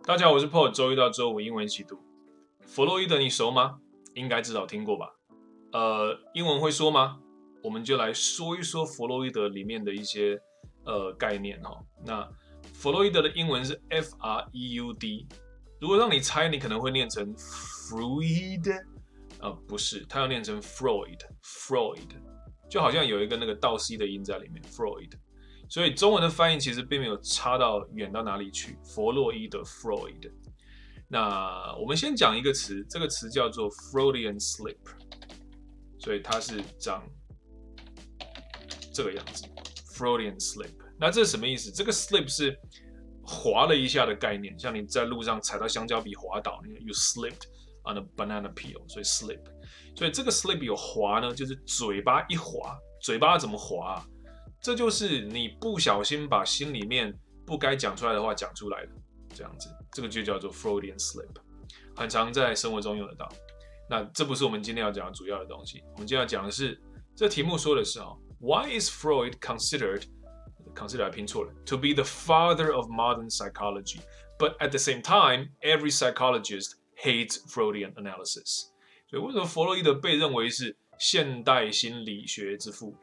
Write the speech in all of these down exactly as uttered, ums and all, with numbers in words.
大家好，我是 Paul， 周一到周五英文一起读。弗洛伊德你熟吗？应该至少听过吧。呃，英文会说吗？我们就来说一说弗洛伊德里面的一些呃概念哈。那弗洛伊德的英文是 F R E U D， 如果让你猜，你可能会念成 Freud， 呃，不是，它要念成 Freud，Freud， 就好像有一个那个倒 C 的音在里面 ，Freud。所以中文的翻译其实并没有差到远到哪里去，弗洛伊德 Freud。那我们先讲一个词，这个词叫做 Freudian slip， 所以它是长这个样子 ，Freudian slip。那这是什么意思？这个 slip 是滑了一下的概念，像你在路上踩到香蕉皮滑倒 ，you slipped on a banana peel， 所以 slip。所以这个 slip 有滑呢，就是嘴巴一滑，嘴巴怎么滑啊？这就是你不小心把心里面不该讲出来的话讲出来了，这样子，这个就叫做 Freudian slip， 很常在生活中用得到。那这不是我们今天要讲的主要的东西，我们今天要讲的是，这题目说的是啊 ，Why is Freud considered considered 拼错了 to be the father of modern psychology, but at the same time, every psychologist hates Freudian analysis。所以为什么弗洛伊德被认为是现代心理学之父？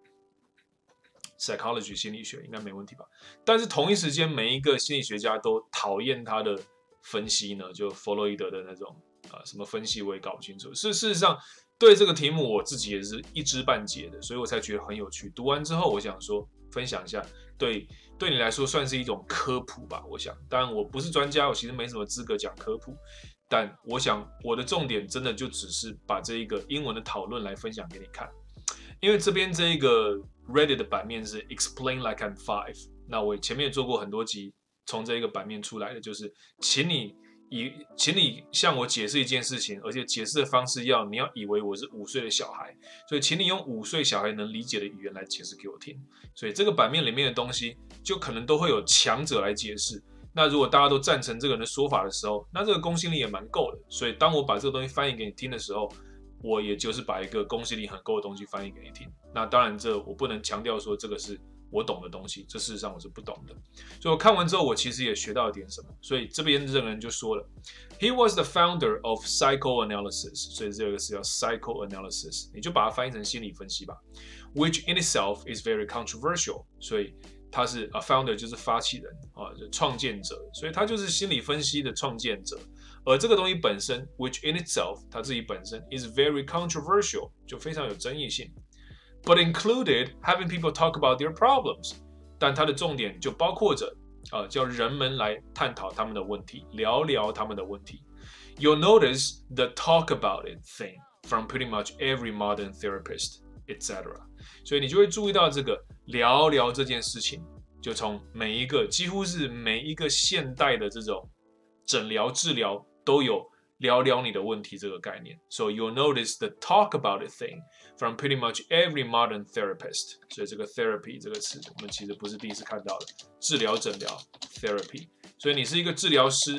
psychology 心理学应该没问题吧？但是同一时间，每一个心理学家都讨厌他的分析呢，就弗洛伊德的那种啊、呃、什么分析我也搞不清楚。是事实上，对这个题目我自己也是一知半解的，所以我才觉得很有趣。读完之后，我想说分享一下，对对你来说算是一种科普吧。我想，当然我不是专家，我其实没什么资格讲科普，但我想我的重点真的就只是把这一个英文的讨论来分享给你看，因为这边这一个 Reddit 的版面是 Explain like I'm five， 那我前面做过很多集，从这一个版面出来的就是，请你以，请你向我解释一件事情，而且解释的方式要你要以为我是五岁的小孩，所以请你用五岁小孩能理解的语言来解释给我听。所以这个版面里面的东西，就可能都会有强者来解释。那如果大家都赞成这个人的说法的时候，那这个公信力也蛮够的。所以当我把这个东西翻译给你听的时候，我也就是把一个公信力很够的东西翻译给你听。那当然，这我不能强调说这个是我懂的东西，这事实上我是不懂的。所以我看完之后，我其实也学到了点什么。所以这边这个人就说了 ，He was the founder of psychoanalysis， 所以这个是叫 psychoanalysis， 你就把它翻译成心理分析吧。Which in itself is very controversial， 所以他是 a founder 就是发起人啊，就创建者，所以他就是心理分析的创建者。而这个东西本身 ，which in itself， 它自己本身 is very controversial， 就非常有争议性。But included having people talk about their problems， 但它的重点就包括着，呃，叫人们来探讨他们的问题，聊聊他们的问题。You'll notice the talk about it thing from pretty much every modern therapist, et cetera. 所以你就会注意到这个聊聊这件事情，就从每一个几乎是每一个现代的这种诊疗治疗。都有聊聊你的问题这个概念 ，so you'll notice the talk about it thing from pretty much every modern therapist。所以这个 therapy 这个词，我们其实不是第一次看到的，治疗诊疗 therapy。所以你是一个治疗师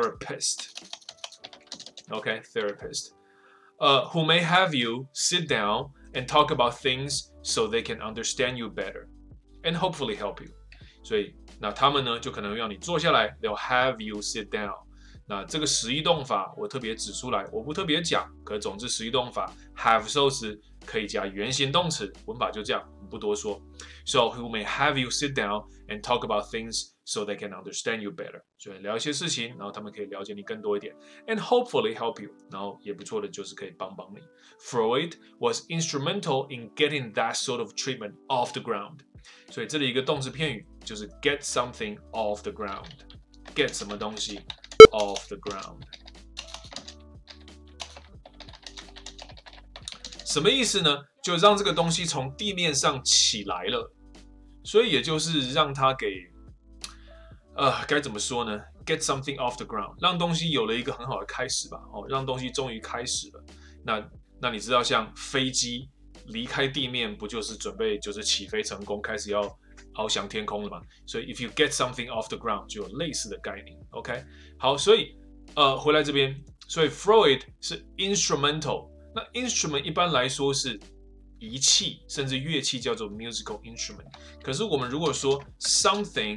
therapist，OK therapist， 呃、uh, ，who may have you sit down and talk about things so they can understand you better and hopefully help you。所以那他们呢就可能让你坐下来 ，they'll have you sit down。那这个实义动法我特别指出来，我不特别讲，可总之实义动法 have 受词可以加原形动词，文法就这样，我们不多说。So who may have you sit down and talk about things so they can understand you better， 所以聊一些事情，然后他们可以了解你更多一点 ，and hopefully help you， 然后也不错的就是可以帮帮你。Freud was instrumental in getting that sort of treatment off the ground， 所以这里一个动词片语就是 get something off the ground，get 什么东西 off the ground， 什么意思呢？就让这个东西从地面上起来了，所以也就是让它给，呃，该怎么说呢 ？Get something off the ground， 让东西有了一个很好的开始吧，哦，让东西终于开始了。那那你知道，像飞机离开地面，不就是准备就是起飞成功，开始要翱翔天空了嘛？所以 if you get something off the ground 就有类似的概念 ，OK？ 好，所以呃，回来这边，所以 Freud 是 instrumental， 那 instrument 一般来说是仪器甚至乐器叫做 musical instrument， 可是我们如果说 something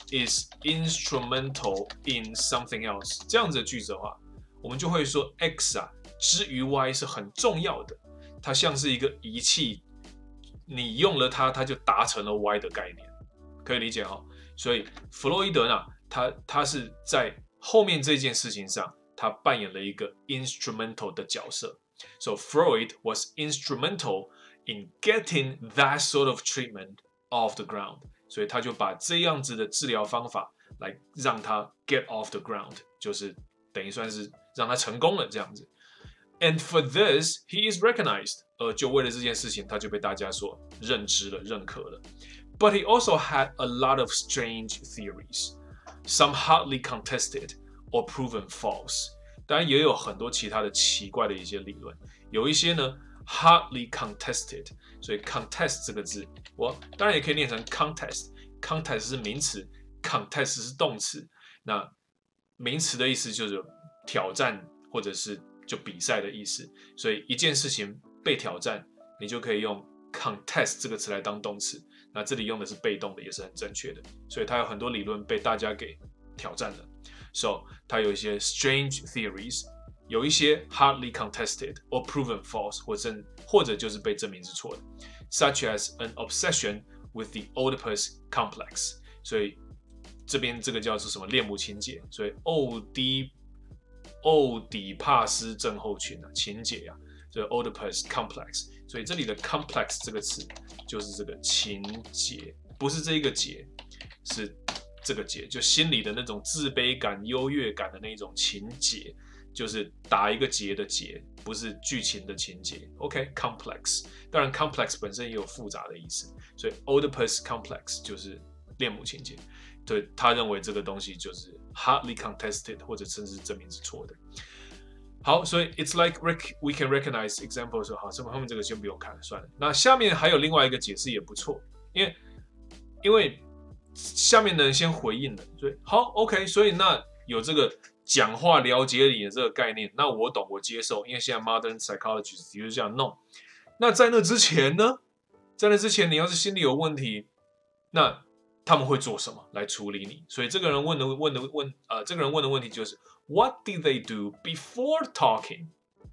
is instrumental in something else 这样子的句子的话，我们就会说 X 啊之于 Y 是很重要的，它像是一个仪器，你用了它，它就达成了 Y 的概念，可以理解哈。所以弗洛伊德呢，他他是在后面这件事情上，他扮演了一个 instrumental 的角色。So Freud was instrumental in getting that sort of treatment off the ground. 所以他就把这样子的治疗方法来让他 get off the ground， 就是等于算是让他成功了这样子。And for this, he is recognized. 而就为了这件事情，他就被大家所认知了、认可了。But he also had a lot of strange theories, some hotly contested or proven false. 当然也有很多其他的奇怪的一些理论，有一些呢 hotly contested， 所以 contest 这个字，我当然也可以念成 contest。contest 是名词 ，contest 是动词。那名词的意思就是挑战或者是就比赛的意思，所以一件事情被挑战，你就可以用 contest 这个词来当动词。那这里用的是被动的，也是很正确的。所以它有很多理论被大家给挑战了。So 它有一些 strange theories， 有一些 hardly contested or proven false， 或者或者就是被证明是错的。Such as an obsession with the Oedipus complex。所以这边这个叫做什么恋母情节？所以欧迪欧底帕斯症候群啊，情节啊，所以 Oedipus complex。所以这里的 complex 这个词就是这个情节，不是这一个结，是这个结，就心里的那种自卑感、优越感的那种情节，就是打一个结的结，不是剧情的情节。OK，complex， 当然 complex 本身也有复杂的意思，所以 Oedipus complex 就是恋母情节。对，他认为这个东西就是 hardly contested， 或者甚至证明是错的。好，所以 it's like we can recognize examples。好，这后面这个先不用看了，算了。那下面还有另外一个解释也不错，因为因为下面的人先回应了，所以好 OK， 所以那有这个讲话了解你的这个概念，那我懂，我接受，因为现在 modern psychologists 就是这样弄。那在那之前呢？在那之前，你要是心理有问题，那他们会做什么来处理你？所以这个人问的问的问呃，这个人问的问题就是 What did they do before talking?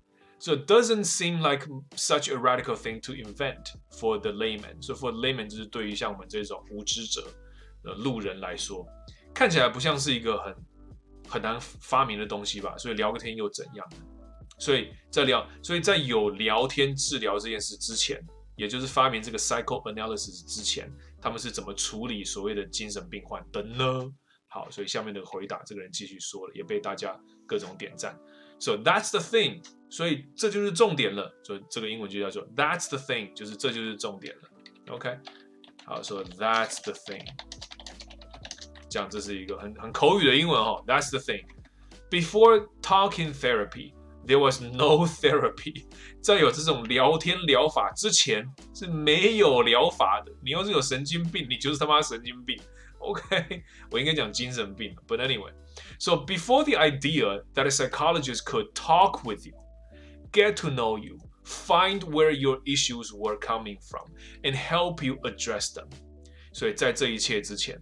So it doesn't seem like such a radical thing to invent for the layman. So for the layman 就是对于像我们这种无知者、呃路人来说，看起来不像是一个很很难发明的东西吧？所以聊个天又怎样呢？所以在聊，所以在有聊天治疗这件事之前，也就是发明这个 psychoanalysis 之前，他们是怎么处理所谓的精神病患的呢？好，所以下面的回答，这个人继续说了，也被大家各种点赞。So that's the thing， 所以这就是重点了。所以这个英文就叫做 That's the thing， 就是这就是重点了。OK， 好，说 That's the thing， 这样这是一个很很口语的英文哦。That's the thing. Before talking therapy, there was no therapy. 在有这种聊天疗法之前是没有疗法的。你要是有神经病，你就是他妈神经病。OK， 我应该讲精神病 ，But anyway, so before the idea that a psychologist could talk with you, get to know you, find where your issues were coming from, and help you address them. 所以在这一切之前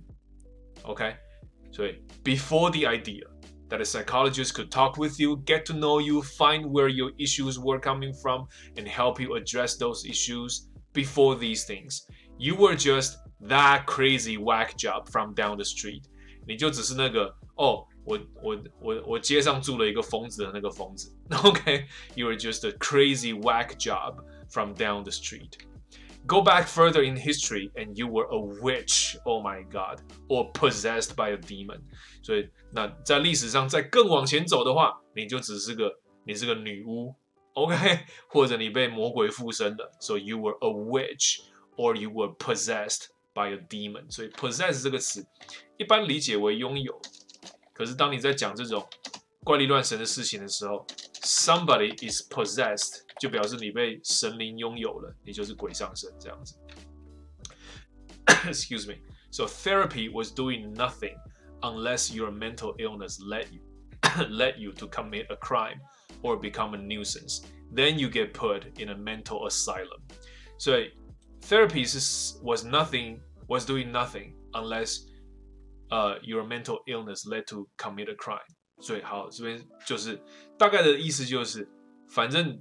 ，OK， 所以 before the idea that a psychologist could talk with you, get to know you, find where your issues were coming from, and help you address those issues. Before these things, you were just that crazy whack job from down the street. 你就只是那个哦，我我我我街上住了一个疯子的那个疯子。Okay, you were just a crazy whack job from down the street. Go back further in history, and you were a witch. Oh my God, or possessed by a demon. 所以那在历史上再更往前走的话，你就只是个你是个女巫 ，OK， 或者你被魔鬼附身了。So you were a witch, or you were possessed by a demon. 所以 possess 这个词一般理解为拥有，可是当你在讲这种怪力乱神的事情的时候 ，somebody is possessed 就表示你被神灵拥有了，你就是鬼上身这样子。Excuse me. So therapy was doing nothing unless your mental illness led you led you to commit a crime or become a nuisance. Then you get put in a mental asylum. 所以 therapy is, was nothing was doing nothing unless 呃、uh, your mental illness led to commit a crime。所以好，这边就是大概的意思就是，反正，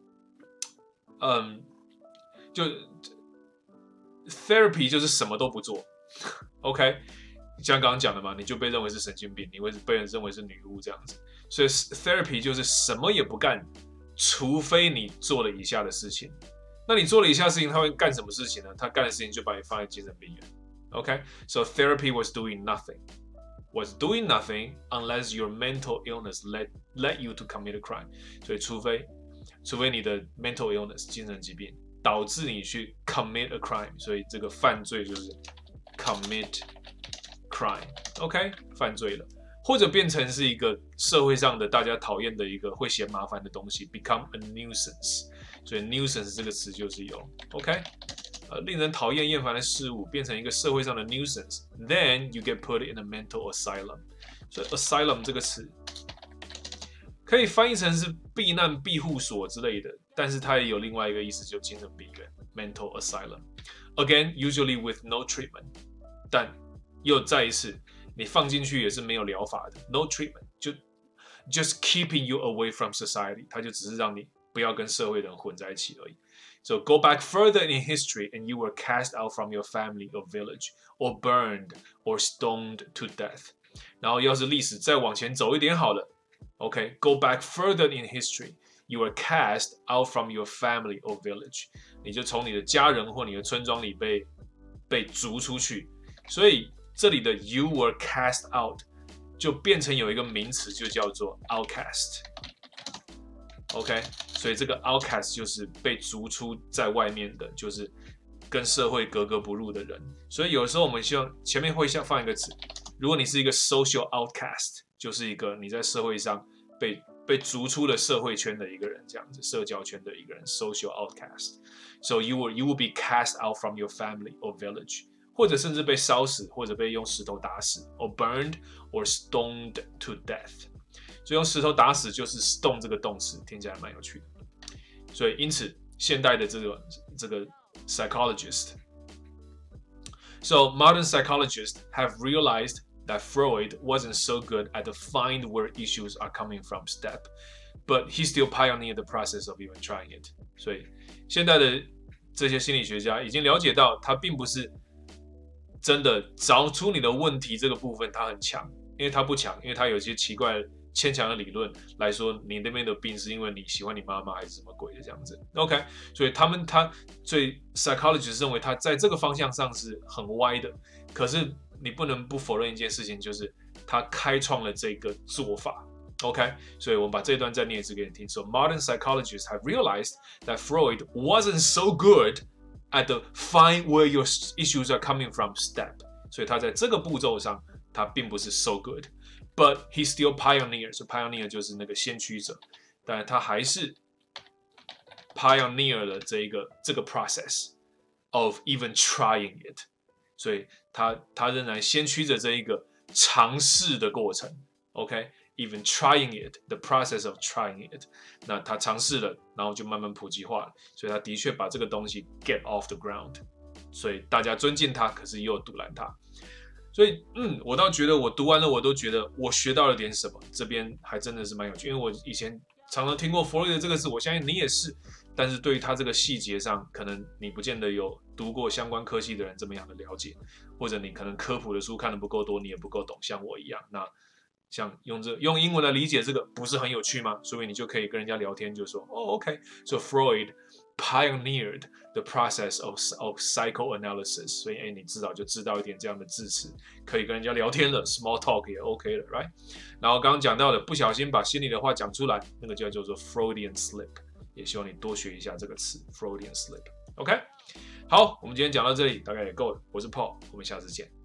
嗯，就 therapy 就是什么都不做 ，OK。像刚刚讲的嘛，你就被认为是神经病，你会被人认为是女巫这样子。所以 therapy 就是什么也不干，除非你做了以下的事情。那你做了以下的事情，他会干什么事情呢？他干的事情就把你放在精神病院。OK，so、okay? therapy was doing nothing, was doing nothing unless your mental illness led led you to commit a crime。所以除非除非你的 mental illness 精神疾病导致你去 commit a crime， 所以这个犯罪就是 commit crime。OK， 犯罪了。或者变成是一个社会上的大家讨厌的一个会嫌麻烦的东西 ，become a nuisance。所以 nuisance 这个词就是有 ，OK， 呃，令人讨厌厌烦的事物变成一个社会上的 nuisance，then you get put in a mental asylum。所以 asylum 这个词可以翻译成是避难庇护所之类的，但是它也有另外一个意思，就精神病院 mental asylum。Again, usually with no treatment， 但又再一次。你放进去也是没有疗法的 ，no treatment， 就 just keeping you away from society， 它就只是让你不要跟社会人混在一起而已。So go back further in history, and you were cast out from your family or village, or burned, or stoned to death。然后要是历史再往前走一点好了 ，OK， go back further in history, you were cast out from your family or village， 你就从你的家人或你的村庄里被被逐出去，所以。这里的 you were cast out 就变成有一个名词，就叫做 outcast。OK， 所以这个 outcast 就是被逐出在外面的，就是跟社会格格不入的人。所以有时候我们希望前面会放一个词，如果你是一个 social outcast， 就是一个你在社会上被被逐出了社会圈的一个人，这样子社交圈的一个人 social outcast。So you will you will be cast out from your family or village。或者甚至被烧死，或者被用石头打死 ，or burned or stoned to death。所以用石头打死就是 stone 这个动词，听起来蛮有趣的。所以因此，现代的这个这个 psychologist，so modern psychologists have realized that Freud wasn't so good at the find where issues are coming from step, but he still pioneered the process of even trying it。所以现代的这些心理学家已经了解到，他并不是。真的找出你的问题这个部分，他很强，因为他不强，因为他有些奇怪牵强的理论来说，你那边的病是因为你喜欢你妈妈还是什么鬼的这样子。OK， 所以他们他所以 psychologist 认为他在这个方向上是很歪的，可是你不能不否认一件事情，就是他开创了这个做法。OK， 所以我们把这段再念一次给你听。So modern psychologists have realized that Freud wasn't so good。At the find where your issues are coming from step， 所以他在这个步骤上，他并不是 so good，but he still pioneer， 所以 pioneer 就是那个先驱者，但他还是 pioneer 了这一个这个 process of even trying it， 所以他他仍然先驱着这一个尝试的过程 ，OK。Even trying it, the process of trying it， 那他尝试了，然后就慢慢普及化了，所以他的确把这个东西 get off the ground， 所以大家尊敬他，可是也有阻拦他，所以嗯，我倒觉得我读完了，我都觉得我学到了点什么，这边还真的是蛮有趣，因为我以前常常听过弗洛伊德这个字，我相信你也是，但是对于他这个细节上，可能你不见得有读过相关科系的人这么样的了解，或者你可能科普的书看的不够多，你也不够懂，像我一样，那。像用这用英文来理解这个不是很有趣吗？所以你就可以跟人家聊天，就说哦 ，OK，so Freud pioneered the process of of psychoanalysis， 所以哎，你至少就知道一点这样的字词，可以跟人家聊天了 ，small talk 也 OK 了 ，right？ 然后刚刚讲到的，不小心把心里的话讲出来，那个就叫做 Freudian slip， 也希望你多学一下这个词 Freudian slip，OK？ 好，我们今天讲到这里，大概也够了。我是 Paul， 我们下次见。